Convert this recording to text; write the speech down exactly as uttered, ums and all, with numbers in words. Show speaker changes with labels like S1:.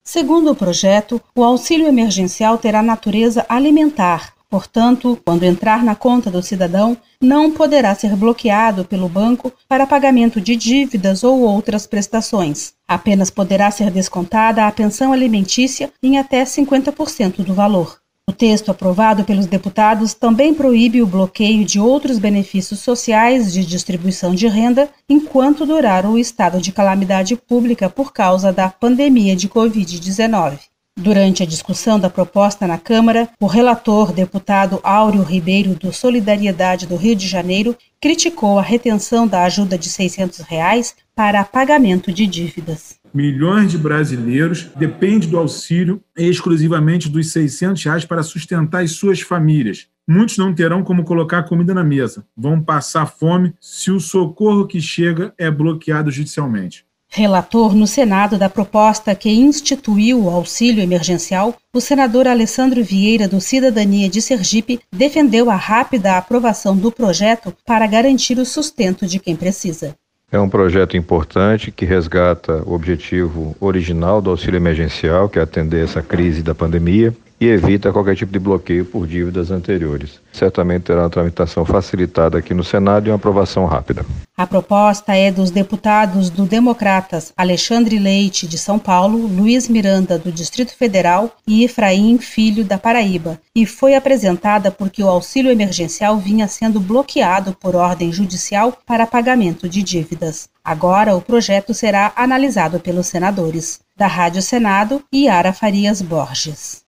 S1: Segundo o projeto, o auxílio emergencial terá natureza alimentar. Portanto, quando entrar na conta do cidadão, não poderá ser bloqueado pelo banco para pagamento de dívidas ou outras prestações. Apenas poderá ser descontada a pensão alimentícia em até cinquenta por cento do valor. O texto aprovado pelos deputados também proíbe o bloqueio de outros benefícios sociais de distribuição de renda enquanto durar o estado de calamidade pública por causa da pandemia de covid dezenove. Durante a discussão da proposta na Câmara, o relator, deputado Áureo Ribeiro, do Solidariedade do Rio de Janeiro, criticou a retenção da ajuda de seiscentos reais para pagamento de dívidas.
S2: Milhões de brasileiros dependem do auxílio exclusivamente dos seiscentos reais para sustentar as suas famílias. Muitos não terão como colocar comida na mesa. Vão passar fome se o socorro que chega é bloqueado judicialmente.
S1: Relator no Senado da proposta que instituiu o auxílio emergencial, o senador Alessandro Vieira, do Cidadania de Sergipe, defendeu a rápida aprovação do projeto para garantir o sustento de quem precisa.
S3: É um projeto importante que resgata o objetivo original do auxílio emergencial, que é atender essa crise da pandemia, e evita qualquer tipo de bloqueio por dívidas anteriores. Certamente terá uma tramitação facilitada aqui no Senado e uma aprovação rápida.
S1: A proposta é dos deputados do Democratas Alexandre Leite, de São Paulo, Luiz Miranda, do Distrito Federal e Efraim Filho, da Paraíba, e foi apresentada porque o auxílio emergencial vinha sendo bloqueado por ordem judicial para pagamento de dívidas. Agora o projeto será analisado pelos senadores. Da Rádio Senado, Yara Farias Borges.